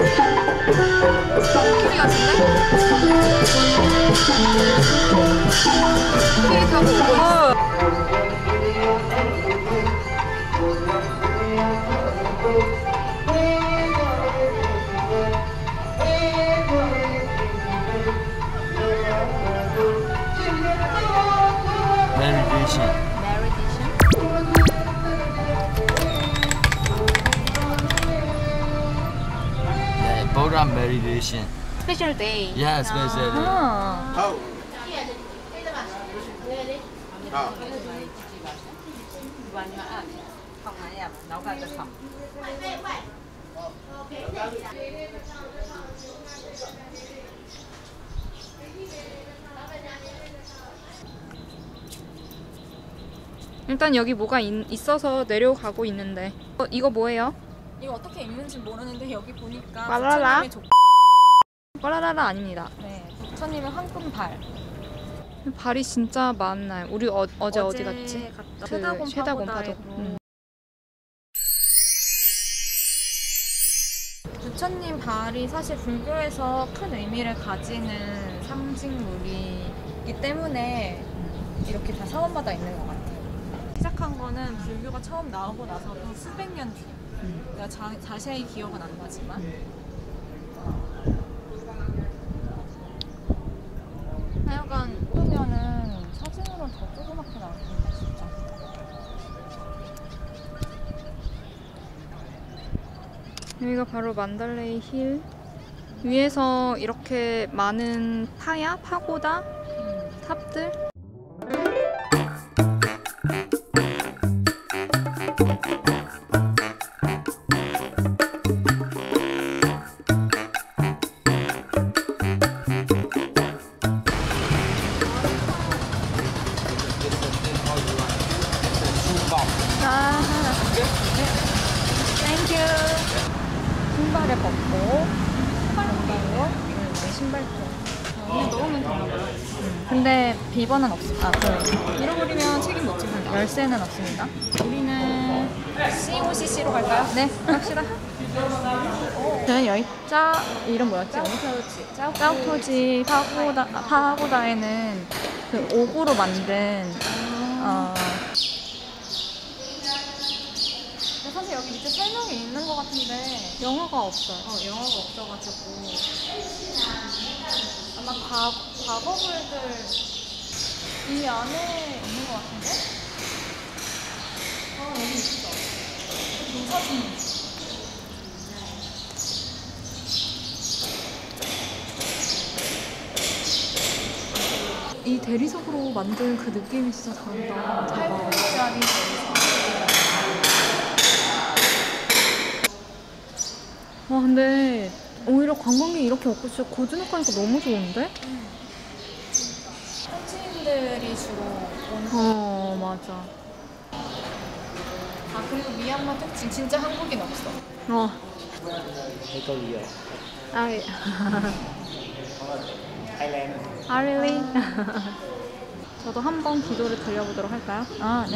키위 같은데? 키위 타고 오고 있어. Program meditation. Special day. Yeah, special day. 아. 일단 여기 뭐가 있어서 내려가고 있는데 이거 뭐예요? 이거 어떻게 읽는지 모르는데 여기 보니까 말라라? 말라라 아닙니다. 네, 부처님의 황금발. 발이 진짜 많나요? 우리 어제 어디 갔지? 그 쇠다곰파도. 부처님 발이 사실 불교에서 큰 의미를 가지는 상징물이기 때문에 이렇게 다 사원마다 있는 것 같아요. 시작한 거는 불교가 처음 나오고 나서도 수백 년 뒤. 내가 자세히 기억은 안 나지만 하여간 보면은 사진으로는 더 조그맣게 나올 텐데 진짜. 여기가 바로 만달레이 힐. 위에서 이렇게 많은 파고다 탑들. 땡큐. 신발을 벗고 신발로 신발통. 넣으면 되나 봐요. 근데 비번은 없어. 잃어버리면 책임 못 집니다. 열쇠는 없습니다. 우리는 COCC로 갈까요? 네, 갑시다. 저는 여기 이름 뭐였지? 짜오토지 파고다에는 그 옥으로 만든 사실 여기 밑에 설명이 있는 것 같은데 영어가 없어요. 영어가 없어가지고 아마 과거글들 이 안에 있는 것 같은데? 여기 있어. 사진. 이 대리석으로 만든 그 느낌이 진짜 다르다. 800짜리 대리석. 와 근데 오히려 관광객 이렇게 없고 진짜 고즈넉 가니까 너무 좋은데? 현지인들이 주로 오는. 맞아. 그리고 미얀마 특징 진짜 한국인 없어. 예. 아, really? 저도 한번 기도를 드려보도록 할까요? 네.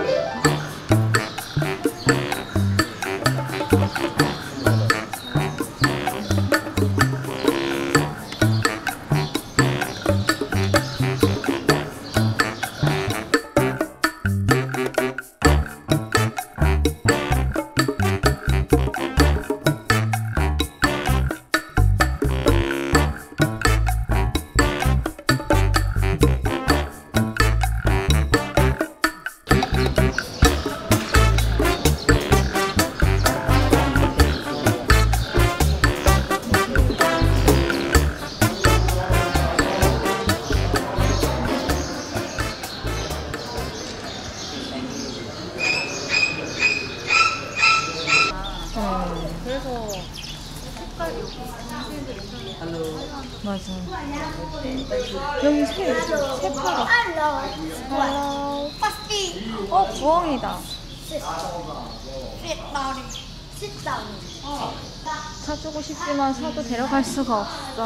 그래서 색깔 여기 당신들 맞아. 여기 새 파라. 부엉이다. 사주고 싶지만 사도 데려갈 수가 없어.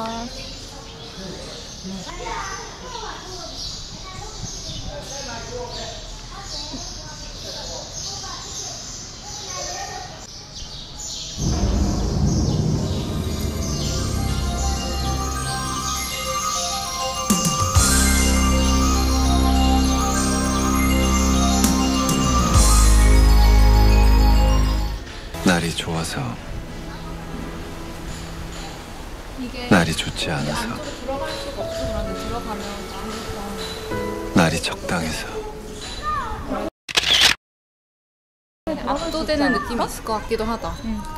더워서 이게 날이 좋지 않아서 안쪽에 들어갈 수가 없어. 그런데 들어가면 무조건 날이 적당해서 압도되는 느낌이 있을 것 같기도 하다.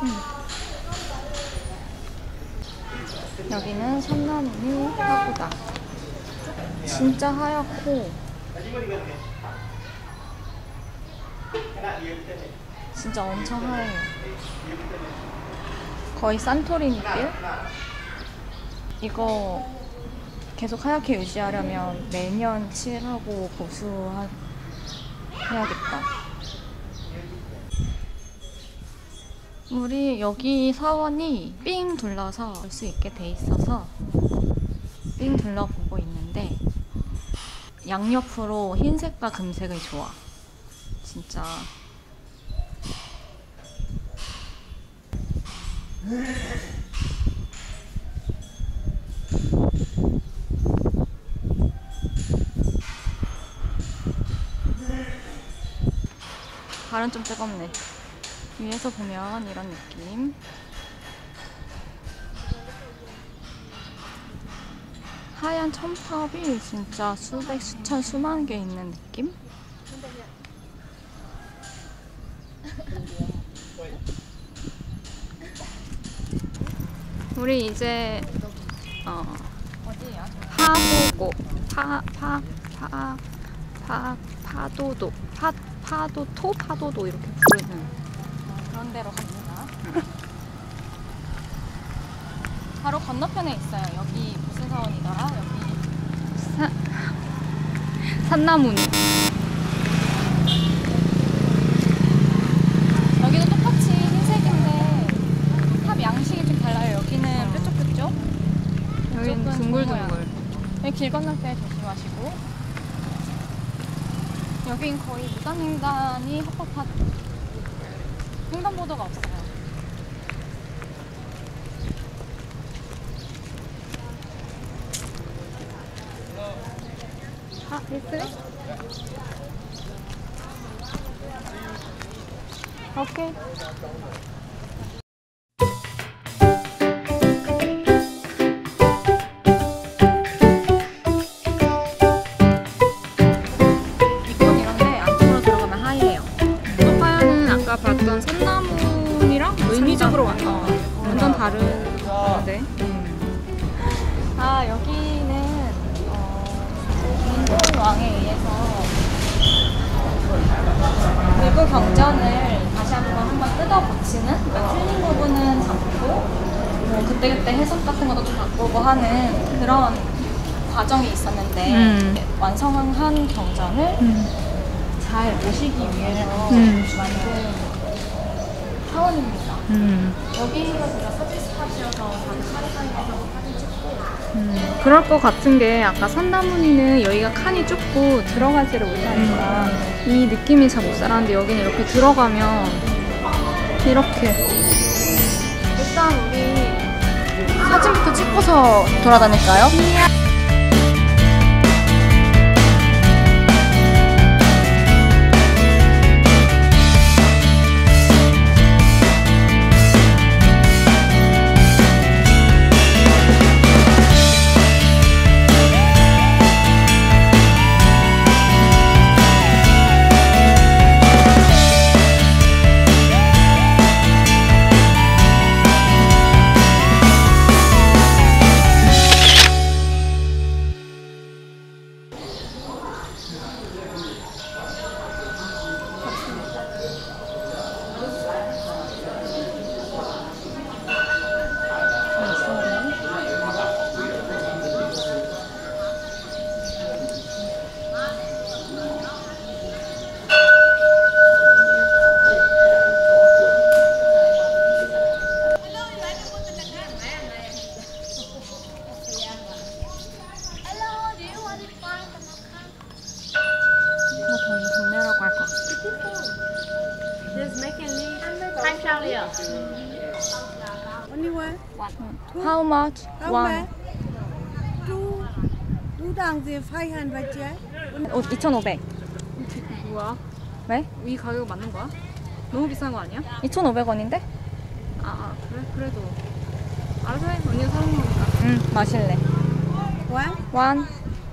여기는 산나무니 화구다. 진짜 하얗고 진짜 엄청 하얘요. 거의 산토리니 빌? 이거 계속 하얗게 유지하려면 매년 칠하고 보수해야겠다. 우리 여기 사원이 삥 둘러서 볼 수 있게 돼 있어서 삥 둘러보고 있는데 양옆으로 흰색과 금색이 좋아. 진짜 발은 좀 뜨겁네. 위에서 보면 이런 느낌. 하얀 첨탑이 진짜 수백, 수천, 수만 개 있는 느낌? 우리 이제 어디야? 파도고 파도도 이렇게 부르는 그런 데로 갑니다. 바로 건너편에 있어요. 여기 무슨 사원이더라? 여기 산나무니. 여기도 똑같이 흰색인데 탑 양식이 좀 달라요. 여기는 뾰족뾰족. 여기는 이쪽은 둥글둥글. 여기 길 건널 때 조심하시고. 여긴 거의 무단횡단이 합법한 횡단보도가 없어요. 아, 예쁘네? 오케이. 이건 이런데 안쪽으로 들어가면 하얘요. 소파야는 아까 봤던 산나무니랑 의미적으로 완전 다른데. 아, 여기는 인공 왕에 의해서 물구 경전을 다시 한번 뜯어 고치는, 그러니까 틀린 부분은 잡고 뭐 그때그때 해석 같은 것도 좀 바꾸고 하는 그런 과정이 있었는데 완성한 경전을 잘 모시기 위해서 만든 사원입니다. 여기가 제가 사진 스팟이어서 다들 사이사이에서 사진 찍고 그럴 것 같은 게 아까 산나무니는 여기가 칸이 좁고 들어가지를 못하니까 이 느낌이 잘 못 살았는데 여기는 이렇게 들어가면 이렇게 일단 우리 사진부터 찍고서 돌아다닐까요? 동네라고 할 것 같아. Anyway, How much? okay. One. Du đang gì phai hàn vậy chứ? 2,500. 뭐야? 왜? 이 가격 맞는 거야? 너무 비싼 거 아니야? 2,500원인데? 아 그래? 그래도 알아서 해. 언니가 사는 거니까. 응, 마실래. One? 완.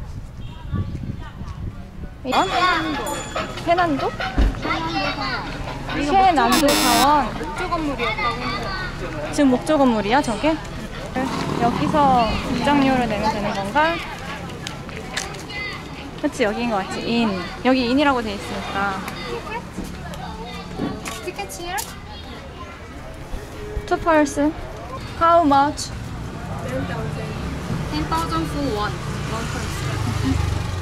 해난도? 해난도 사원. 목조 건물이었다고 했는데. 지금 목조 건물이야, 저게? 여기서 입장료를 내면 되는 건가? 그치, 여기인 것 같지? 인. 여기 인이라고 돼 있으니까. Tickets here? Two person. How much? 10,000 for one. One person.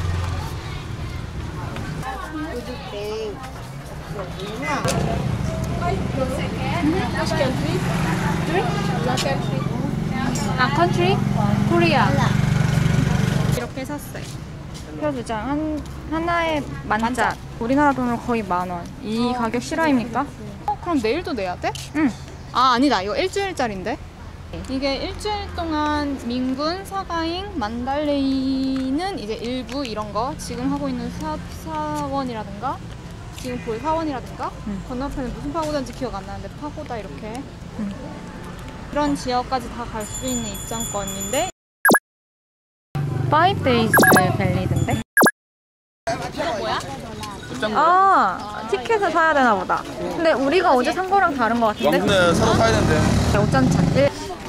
아, country? 코리아. 이렇게 샀어요. 표 2장 하나에 만자. 우리나라 돈으로 거의 10,000원. 이 가격 실화입니까? 그럼 내일도 내야 돼? 응. 아, 아니다. 이거 일주일짜리인데? 이게 일주일 동안 민군, 사가잉, 만달레이는 이제 일부 이런 거 지금 하고 있는 사원이라든가 지금 볼 사원이라든가 건너편에 무슨 파고다인지 기억 안 나는데 파고다 이렇게 그런 지역까지 다 갈 수 있는 입장권인데 5 days 밸리드인데? 아, 티켓을 사야 되나 보다. 근데 우리가 어제 산 거랑 다른 거 같은데? 왕국은 사서 사야 되는데. 5,000천.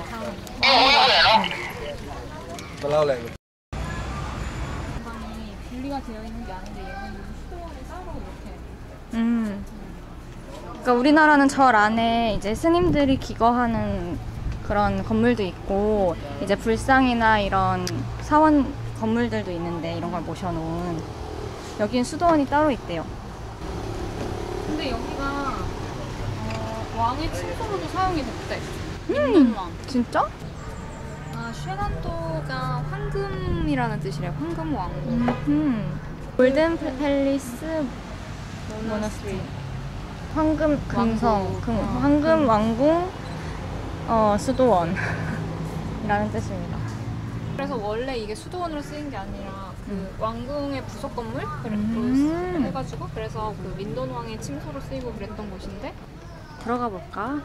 분리가 되어 있는 게 아닌데 얘는 수도원에 따로 이렇게. 그러니까 우리나라는 절 안에 이제 스님들이 기거하는 그런 건물도 있고 이제 불상이나 이런 사원 건물들도 있는데 이런 걸 모셔놓은 여긴 수도원이 따로 있대요. 근데 여기가 왕의 침소로도 사용이 됐대. 민돈왕. 진짜? 아, 쉐난도가 황금이라는 뜻이래요. 황금 왕국. 골든 팰리스 모나스트리. 황금 금성, 황금 왕궁 수도원이라는 뜻입니다. 그래서 원래 이게 수도원으로 쓰인 게 아니라 그 왕궁의 부속 건물 해가지고 그래서 그 민돈 왕의 침소로 쓰이고 그랬던 곳인데 들어가 볼까?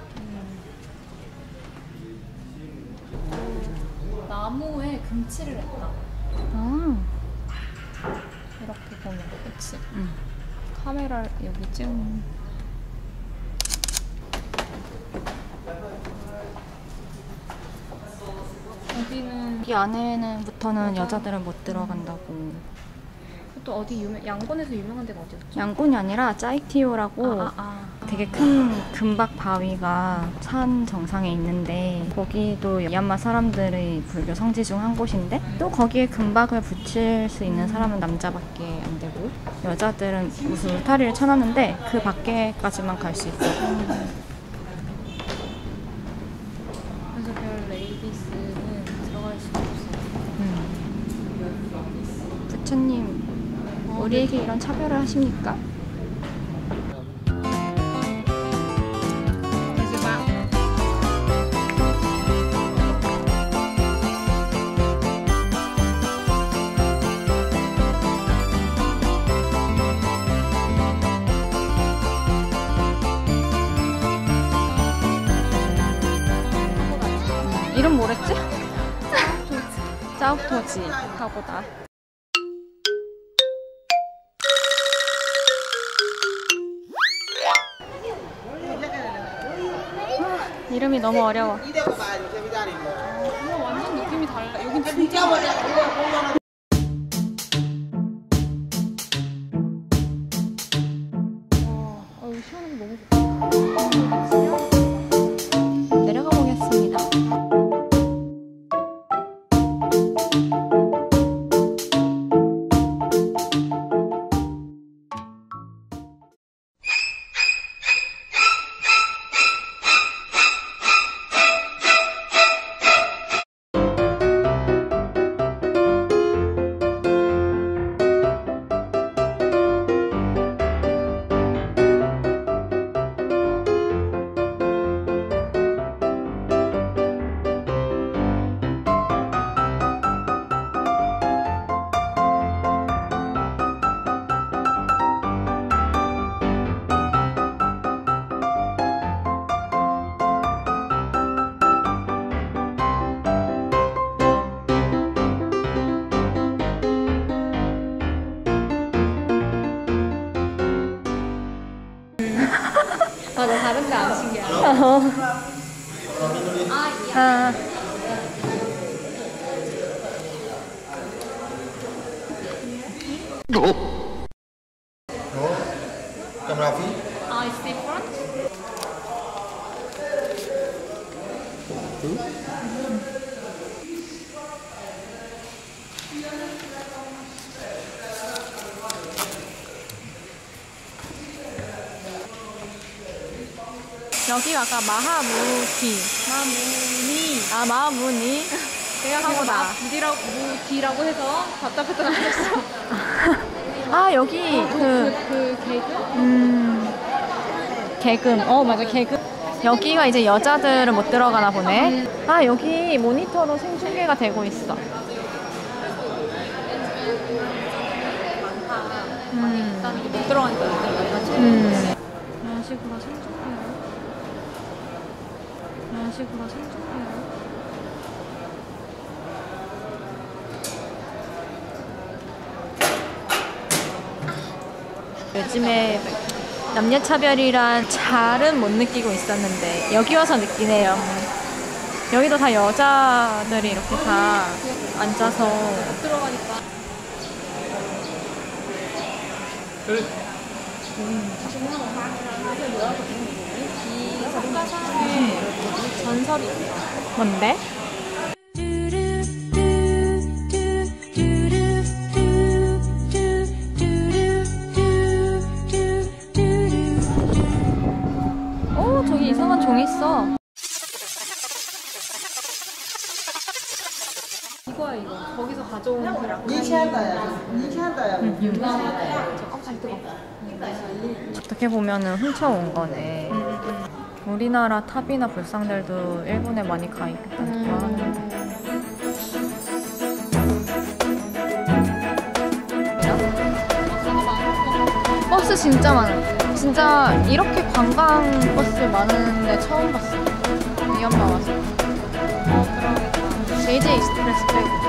나무에 금칠을 했다. 아, 이렇게 보면 그치? 카메라 여기 찍는. 여기는 이 안에는부터는 여자들은 못 들어간다고. 또 어디 양곤에서 유명한 데가 어디였죠? 양곤이 아니라 짜이티오라고 되게 큰 금박 바위가 산 정상에 있는데 거기도 미얀마 사람들의 불교 성지 중 한 곳인데 또 거기에 금박을 붙일 수 있는 사람은 남자밖에 안 되고 여자들은 무슨 울타리를 쳐놨는데 그 밖에까지만 갈 수 있어. 그래서 별 레이디스는 들어갈 수가 없어요. 부처님 우리에게 이런 차별을 하십니까? 이름 뭐랬지? 짜우토지 가보다. 이름이 너무 어려워. 완전 느낌이 달라. 여긴 진짜 어려워. 여기 시원한 게 너무 좋다. 내려가 보겠습니다. 너 다른데 안 신기해. 아. Camera phí. 아, it's different? 여기가 아까 마하무디. 마하무니. 생각한 거다. 무디라고 해서 답답했던 거 아니었어? 아, 여기 그 개금. 맞아, 개금. 여기가 이제 여자들은 못 들어가나 보네. 아, 여기 모니터로 생중계가 되고 있어. 일단 못 들어가니까 여기까지. 이런 식으로 생중계로. 이런 식으로 생중계로. 요즘에 남녀차별이란 잘은 못 느끼고 있었는데 여기 와서 느끼네요. 여기도 다 여자들이 이렇게 다 앉아서 들어가니까. 이 석가상의 전설이 있어요. 뭔데? 오, 저기 이상한 종이 있어. 이거야 이거. 거기서 가져온 그 락. 어떻게 보면은 훔쳐온 거네. 우리나라 탑이나 불상들도 일본에 많이 가 있다니까. 버스 진짜 많아. 진짜 이렇게 관광 버스 많은데 처음 봤어. 이 엄마 와서. JJ 익스프레스 빼고.